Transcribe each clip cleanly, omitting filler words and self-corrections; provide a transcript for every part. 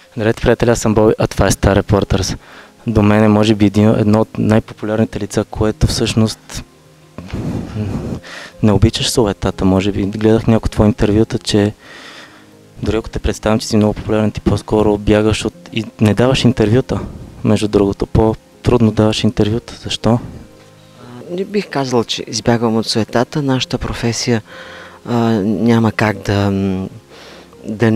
Здравейте, приятели, аз съм Боби, а това е Star Reporters. До мен е може би едно от най-популярните лица, което всъщност не обичаш суетата, може би. Гледах някои твои интервюта, че дори ако те представям, че си много популярен, ти по-скоро бягаш и не даваш интервюта. Между другото, по-трудно даваш интервюта. Защо? Не бих казал, че избягвам от суетата. Нашата професия няма как да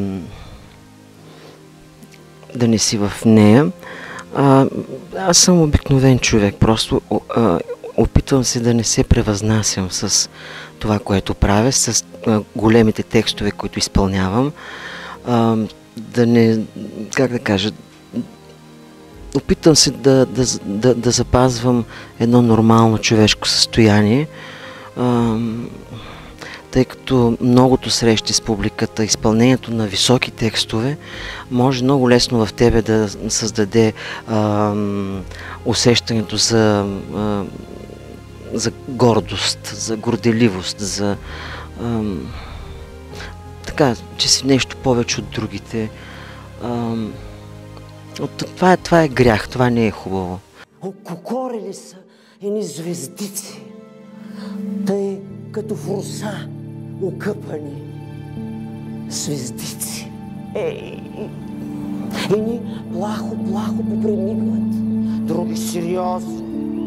не си в нея. Аз съм обикновен човек, просто опитвам се да не се превъзнасям с това, което правя, с големите текстове, които изпълнявам. Да не, как да кажа, опитвам се да запазвам едно нормално човешко състояние, тъй като многото срещи с публиката, изпълнението на високи текстове може много лесно в тебе да създаде усещането за гордост, за горделивост, за така, че си нещо повече от другите. Това е грях, това не е хубаво. Ококорили са едни звездици, тъй като в роса окъпани звездици. Едни плахо попремигват, други сериозно.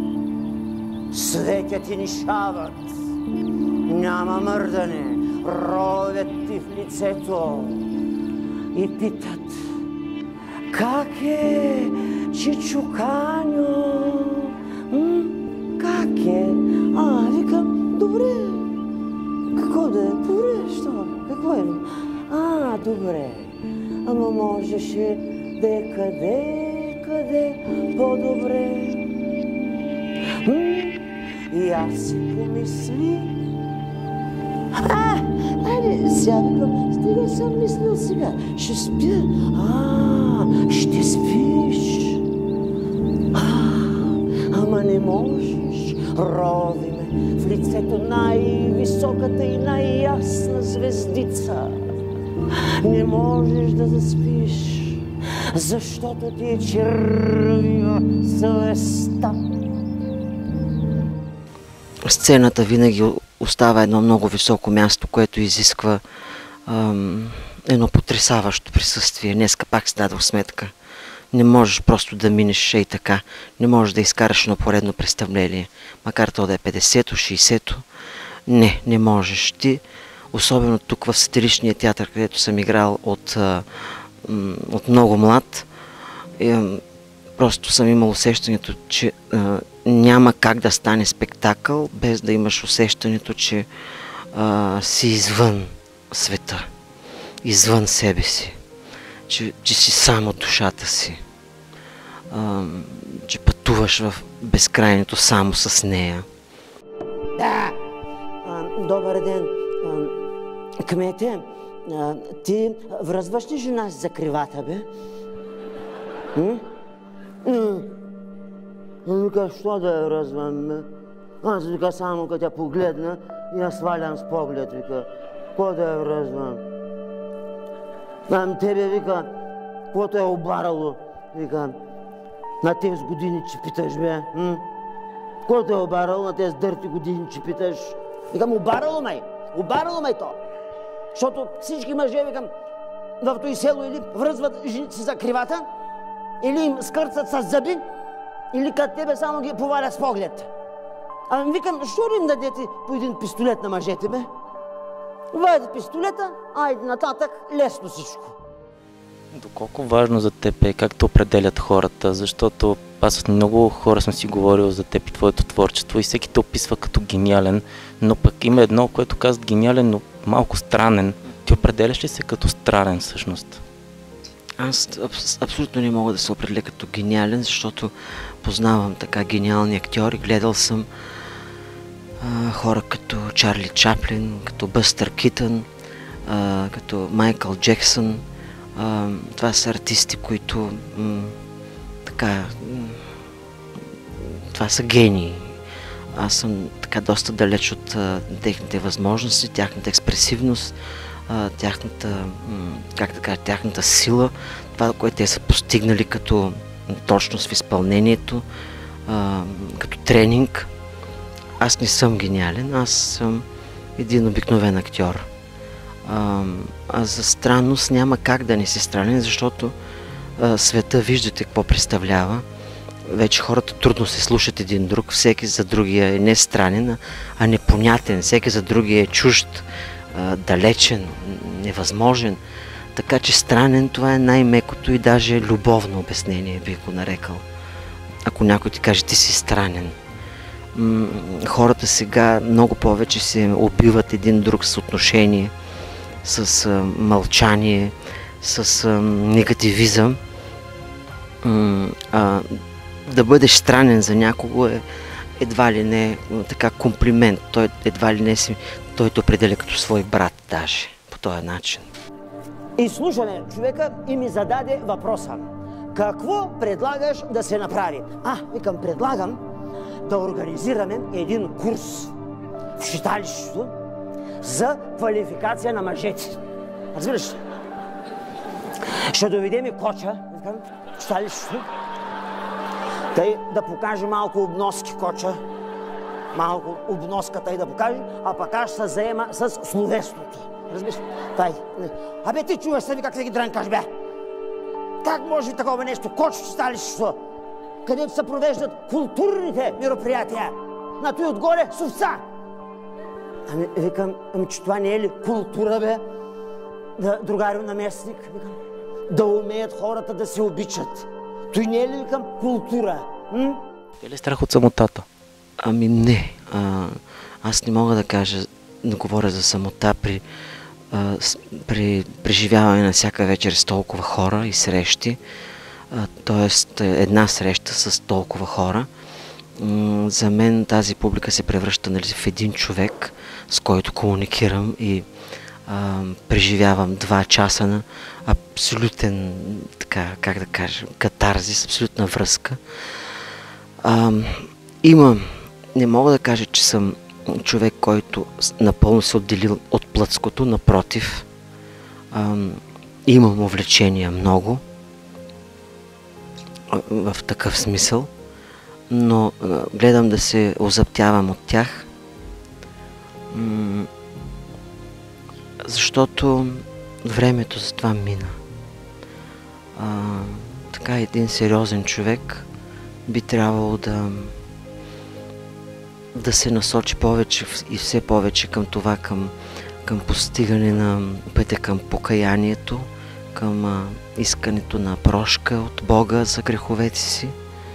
Светят и нишават, няма мърдане, ровят ти в лицето и питат: как е, чичуканьо? Как е? Викам: добре. Какво да е? Добре, що? Какво е? Добре. Ама можеше да е къде по-добре. И аз си помисли. Айде, сега викам, стига съм мислил сега. Ще спя. Ще спиш. Ама не можеш. Рови ме в лицето най-високата и най-ясна звездица. Не можеш да заспиш, защото ти е червива съвестта. Сцената винаги остава едно много високо място, което изисква едно потресаващо присъствие. Днеска пак си дадох сметка. Не можеш просто да минеш и така. Не можеш да изкараш едно поредно представление. Макар то да е 50-то, 60-то. Не можеш. Ти, особено тук в сатиричния театър, където съм играл от много млад, просто съм имал усещането, че няма как да стане спектакъл, без да имаш усещането, че си извън света, извън себе си, че си само душата си, че пътуваш в безкрайното само с нея. Да! Добър ден! Кмете, ти връзваш ли жена си за кривата, бе? Вика, що да я връзвам, бе? Аз вика, само като я погледна и я свалям с поглед, вика. Какво да я връзвам? Тебе, вика, каквото е обарало, вика, на тези години, че питаш, бе? Каквото е обарало на тези дърти години, че питаш? Викам, обарало май то. Защото всички мъже, викам, в този село или връзват жените си за кривата, или им скърцат с зъби, или като тебе само ги повалят с поглед. Викам, що ли им дадете по един пистолет на мъжете, бе? Вадят пистолета, айде нататък, лесно всичко. Доколко важно за теб е как те определят хората, защото аз с много хора съм си говорил за теб и твоето творчество и всеки те описва като гениален, но пък има едно, което казват гениален, но малко странен. Ти определяш ли се като странен всъщност? Аз абсолютно не мога да се определя като гениален, защото познавам така гениални актьори. Гледал съм хора като Чарли Чаплин, като Бъстър Китън, като Майкъл Джексън. Това са артисти, които това са гении. Аз съм така доста далеч от техните възможности, тяхната експресивност. тяхната сила, това, което те са постигнали като точност в изпълнението, като тренинг. Аз не съм гениален, аз съм един обикновен актьор. А за странност няма как да не си странен, защото света виждате какво представлява. Вече хората трудно се слушат един друг, всеки за другия е не странен, а непонятен, всеки за другия е чужд, далечен, невъзможен. Така че странен, това е най-мекото и даже любовно обяснение, бих го нарекал. Ако някой ти каже, ти си странен. Хората сега много повече се убиват един друг с отношение, с мълчание, с негативизъм. Да бъдеш странен за някого е едва ли не така комплимент. Той едва ли не той те определя като свой брат даже по този начин. И слушаме човека и ми зададе въпроса. Какво предлагаш да се направи? Викам, предлагам да организираме един курс в читалището за квалификация на мъжете. Разбираш? Ще доведем и Коча в читалището. Тъй да покаже малко обноски Коча. Малко обноската и да покаже, а пък аз ще се заема с словесното. Разбираш? Ти чуваш сами как се ги дрънкаш, бе? Как може такова нещо? Коч в читалището, където се провеждат културните мероприятия. На той отгоре с овца. Викам, че това не е ли култура, бе? Другари наместник, викам. Да умеят хората да се обичат. Той не е ли, викам, култура? Е ли страх от самотата? Не. Аз не мога да говоря за самота при преживяване на всяка вечер с толкова хора и срещи. Тоест една среща с толкова хора. За мен тази публика се превръща в един човек, с който комуникирам и преживявам 2 часа на абсолютен, катарзис, абсолютна връзка. Не мога да кажа, че съм човек, който напълно се отделил от плътското, напротив. Имам увлечения много в такъв смисъл, но гледам да се озаптявам от тях, защото времето за това мина. Така един сериозен човек би трябвало да се насочи повече и все повече към това, към постигане на пътя към покаянието, към искането на прошка от Бога за греховете си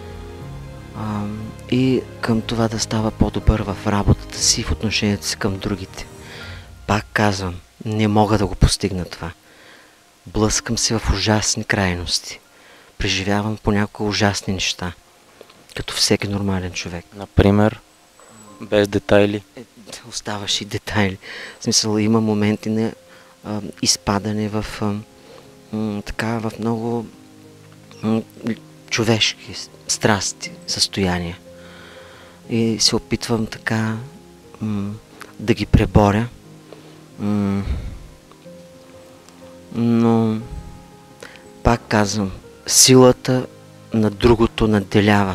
и към това да става по-добър в работата си и в отношението си към другите. Пак казвам, не мога да го постигна това. Блъскам се в ужасни крайности. Преживявам понякога ужасни неща, като всеки нормален човек. Например, без детайли? Оставаш и детайли. В смисъл, има моменти на изпадане в много човешки страсти, състояния. И се опитвам така да ги преборя. Но пак казвам, силата на другото надделява.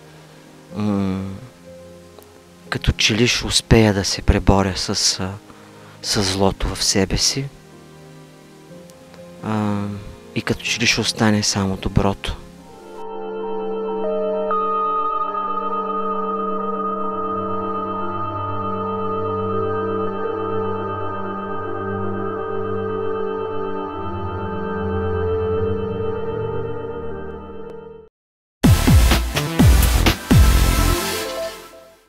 Като че ли ще успея да се преборя с злото в себе си и като че ли ще остане само доброто.